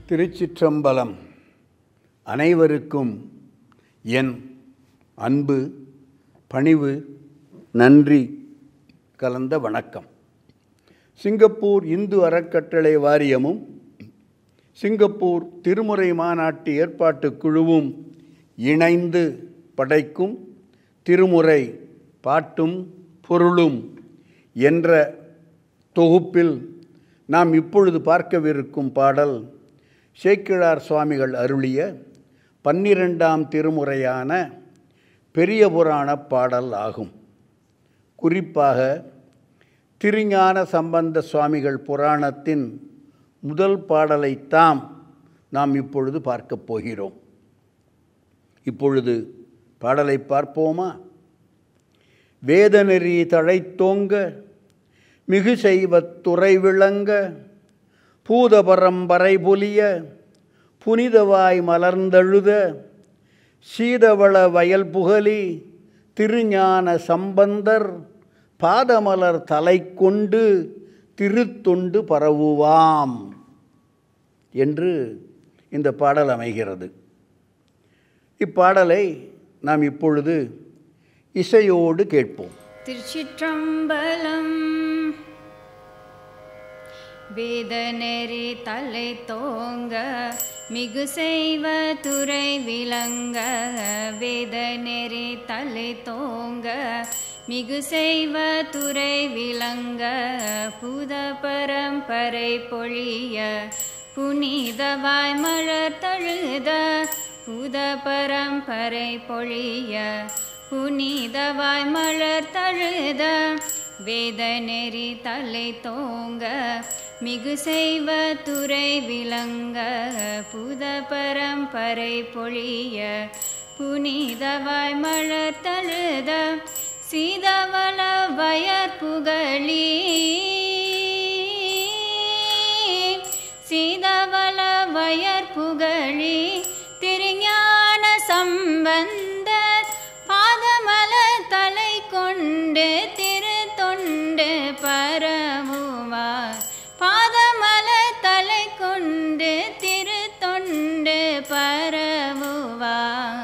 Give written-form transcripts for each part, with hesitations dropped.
திருச்சிற்றம்பலம். அனைவருக்கும் என் அன்பு, பணிவு, நன்றி கலந்த வணக்கம். சிங்கப்பூர் இந்து அறக்கட்டளை வாரியமும் சிங்கப்பூர் திருமுறை மாநாட்டு ஏற்பாட்டுக் குழுவும் இணைந்து படைக்கும் திருமுறை பாட்டும் பொருளும் என்ற தொகுப்பில் நாம் இப்பொழுது பார்க்கவிருக்கும் பாடல் சேக்கிழார் சுவாமிகள் அருளிய 12ஆம் திருமுறையான பெரிய புராணப் பாடல் ஆகும். குறிப்பாக திருஞான சம்பந்த சுவாமிகள் புராணத்தின் முதல் பாடலைத்தாம் நாம் இப்பொழுது பார்க்கப் போகிறோம். இப்பொழுது பாடலை பார்ப்போமா? வேதநெறி தழைத்தோங்க, மிகு செய்வத் துறை விளங்க, பூதபரம்பரை பொலிய, புனிதவாய் மலர்ந்தழுத, சீதவள வயல் புகழி, திருஞான சம்பந்தர் பாதமலர் தலை கொண்டு திருத்தொண்டு பரவுவாம் என்று இந்த பாடல் அமைகிறது. இப்பாடலை நாம் இப்பொழுது இசையோடு கேட்போம். திருச்சிற்றம்பலம். வேதநெறி தலை தோங்க, மிகு செய்வ துறை விளங்க, வேதநெறி தலை தோங்க, மிகு செய்வ துறை விளங்க, பூத பரம்பரை பொழிய, புனிதவாய் மலர் தழுத, பூத பரம்பரை பொழிய, புனிதவாய் மலர் தழுத, வேதநெறி தலை தோங்க, மிகு செய்வ துறை விளங்க, பூத பரம்பரை பொழிய, புனிதவாய் மலர் தழுத, சீதவள வயற் புகழி, சீதவள வயற் புகழி, திருஞான சம்பந்தர் பாதமலர் தலை கொண்டு திருத்தொண்டு பரவுவார், பாதமலர் தலை கொண்டு திருத்தொண்டு பரவுவார்.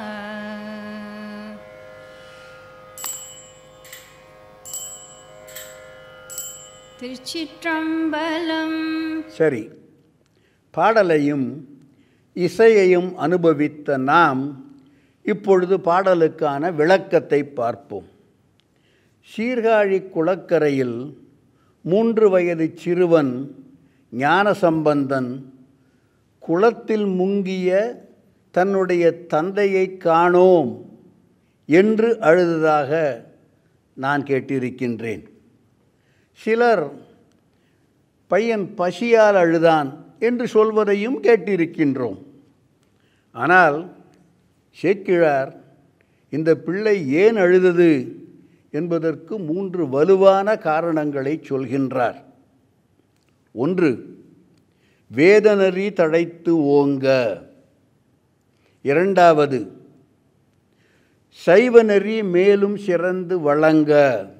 திருச்சிற்றம்பலம். சரி, பாடலையும் இசையையும் அனுபவித்த நாம் இப்பொழுது பாடலுக்கான விளக்கத்தை பார்ப்போம். சீர்காழி குளக்கரையில் 3 வயது சிறுவன் ஞானசம்பந்தன் குளத்தில் முங்கிய தன்னுடைய தந்தையை காணோம் என்று அழுததாக நான் கேட்டிருக்கின்றேன். சிலர் பையன் பசியால் அழுதான் என்று சொல்வதையும் கேட்டிருக்கின்றோம். ஆனால் சேக்கிழார் இந்த பிள்ளை ஏன் அழுதது என்பதற்கு 3 வலுவான காரணங்களை சொல்கின்றார். 1, வேதநெறி தழைத்து ஓங்க. 2வது, சைவநெறி மேலும் சிறந்து வழங்க.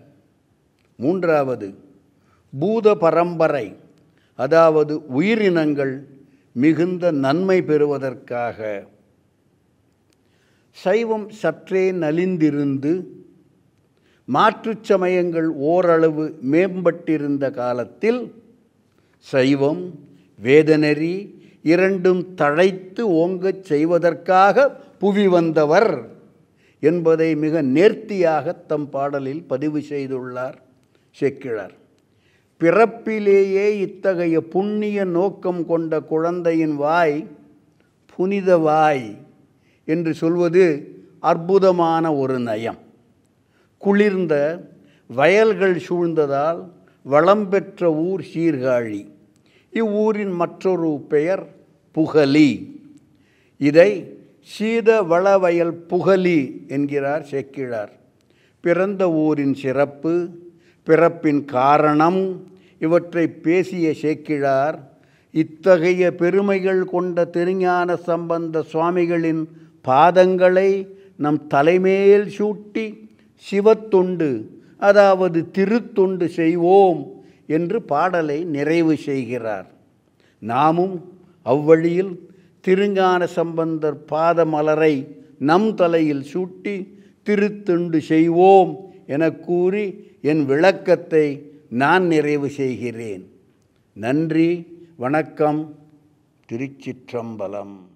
3வது, பூத பரம்பரை, அதாவது உயிரினங்கள் மிகுந்த நன்மை பெறுவதற்காக. சைவம் சற்றே நலிந்திருந்து மாற்றுச் சமயங்கள் ஓரளவு மேம்பட்டிருந்த காலத்தில் சைவம் வேதநெறி இரண்டும் தழைத்து ஓங்கச் செய்வதற்காக புவி வந்தவர் என்பதை மிக நேர்த்தியாக தம் பாடலில் பதிவு செய்துள்ளார் சேக்கிழார். பிறப்பிலேயே இத்தகைய புண்ணிய நோக்கம் கொண்ட குழந்தையின் வாய் புனித வாய் என்று சொல்வது அற்புதமான ஒரு நயம். குளிர்ந்த வயல்கள் சூழ்ந்ததால் வளம் பெற்ற ஊர் சீர்காழி. இவ்வூரின் மற்றொரு பெயர் புகலி. இதை சீத வளவயல் புகலி என்கிறார் சேக்கிழார். பிறந்த ஊரின் சிறப்பு, பிறப்பின் காரணம் இவற்றை பேசிய சேக்கிழார் இத்தகைய பெருமைகள் கொண்ட திருஞான சம்பந்த சுவாமிகளின் பாதங்களை நம் தலைமேல் சூட்டி சிவத்தொண்டு, அதாவது திருத்தொண்டு செய்வோம் என்று பாடலை நிறைவு செய்கிறார். நாமும் அவ்வழியில் திருஞான சம்பந்தர் பாதமலரை நம் தலையில் சூட்டி திருத்தொண்டு செய்வோம் என கூறி என் விளக்கத்தை நான் நிறைவு செய்கிறேன். நன்றி, வணக்கம். திருச்சிற்றம்பலம்.